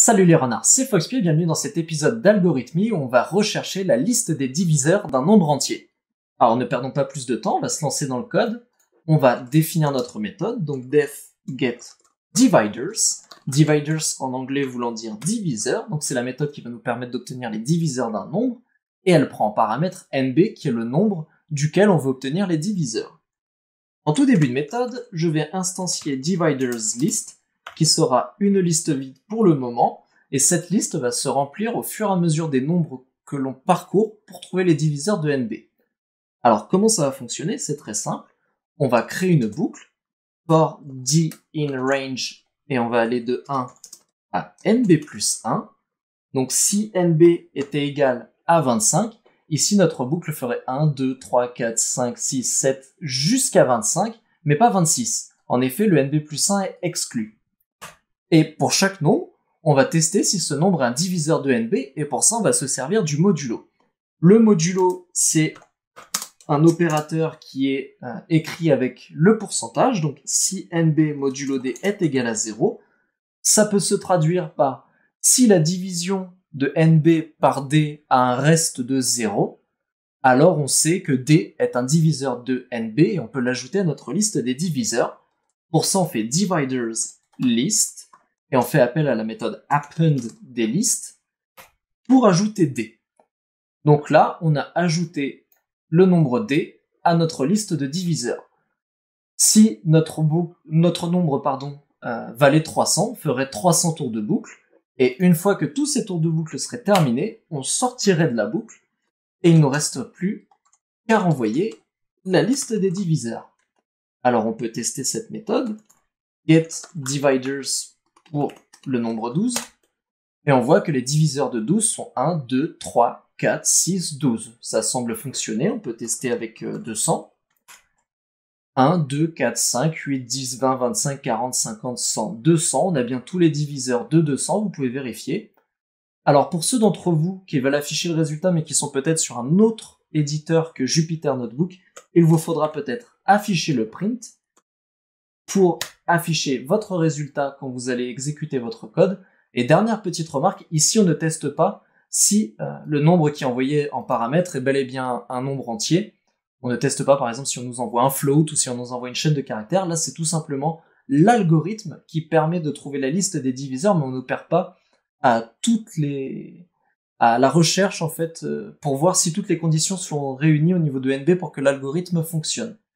Salut les renards, c'est Foxpy, bienvenue dans cet épisode d'Algorithmie où on va rechercher la liste des diviseurs d'un nombre entier. Alors ne perdons pas plus de temps, on va se lancer dans le code. On va définir notre méthode, donc def get dividers. Dividers en anglais voulant dire diviseur, donc c'est la méthode qui va nous permettre d'obtenir les diviseurs d'un nombre, et elle prend en paramètre nb qui est le nombre duquel on veut obtenir les diviseurs. En tout début de méthode, je vais instancier dividersList, qui sera une liste vide pour le moment, et cette liste va se remplir au fur et à mesure des nombres que l'on parcourt pour trouver les diviseurs de nb. Alors comment ça va fonctionner? C'est très simple. On va créer une boucle, for d_in_range, et on va aller de 1 à nb plus 1. Donc si nb était égal à 25, ici notre boucle ferait 1, 2, 3, 4, 5, 6, 7, jusqu'à 25, mais pas 26. En effet, le nb plus 1 est exclu. Et pour chaque nombre, on va tester si ce nombre est un diviseur de nb, et pour ça on va se servir du modulo. Le modulo, c'est un opérateur qui est écrit avec le pourcentage, donc si nb modulo d est égal à 0, ça peut se traduire par si la division de nb par d a un reste de 0, alors on sait que d est un diviseur de nb et on peut l'ajouter à notre liste des diviseurs. Pour ça on fait dividersList et on fait appel à la méthode append des listes pour ajouter d. Donc là on a ajouté le nombre d à notre liste de diviseurs. Si notre nombre valait 300, on ferait 300 tours de boucle, et une fois que tous ces tours de boucle seraient terminés, on sortirait de la boucle, et il ne nous reste plus qu'à renvoyer la liste des diviseurs. Alors on peut tester cette méthode, getDividers pour le nombre 12, et on voit que les diviseurs de 12 sont 1, 2, 3, 4, 6, 12. Ça semble fonctionner, on peut tester avec 200. 1, 2, 4, 5, 8, 10, 20, 25, 40, 50, 100, 200. On a bien tous les diviseurs de 200, vous pouvez vérifier. Alors pour ceux d'entre vous qui veulent afficher le résultat mais qui sont peut-être sur un autre éditeur que Jupyter Notebook, il vous faudra peut-être afficher le print pour afficher votre résultat quand vous allez exécuter votre code. Et dernière petite remarque, ici on ne teste pas si le nombre qui est envoyé en paramètre est bel et bien un nombre entier. On ne teste pas par exemple si on nous envoie un float ou si on nous envoie une chaîne de caractères. Là c'est tout simplement l'algorithme qui permet de trouver la liste des diviseurs, mais on ne perd pas à la recherche en fait pour voir si toutes les conditions sont réunies au niveau de nb pour que l'algorithme fonctionne.